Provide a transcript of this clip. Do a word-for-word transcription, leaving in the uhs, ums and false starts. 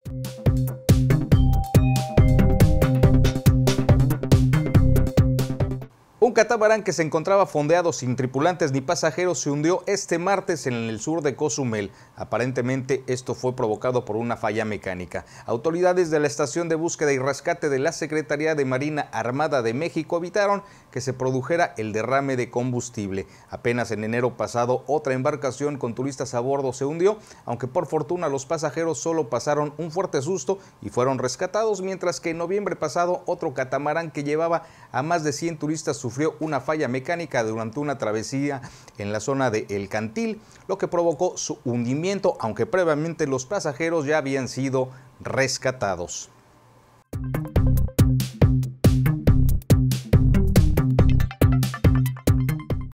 Un catamarán que se encontraba fondeado sin tripulantes ni pasajeros se hundió este martes en el sur de Cozumel. Aparentemente esto fue provocado por una falla mecánica. Autoridades de la Estación de Búsqueda y Rescate de la Secretaría de Marina Armada de México evitaron que se produjera el derrame de combustible. Apenas en enero pasado otra embarcación con turistas a bordo se hundió, aunque por fortuna los pasajeros solo pasaron un fuerte susto y fueron rescatados, mientras que en noviembre pasado otro catamarán que llevaba a más de cien turistas sufrió una falla mecánica durante una travesía en la zona de El Cantil, lo que provocó su hundimiento, aunque previamente los pasajeros ya habían sido rescatados.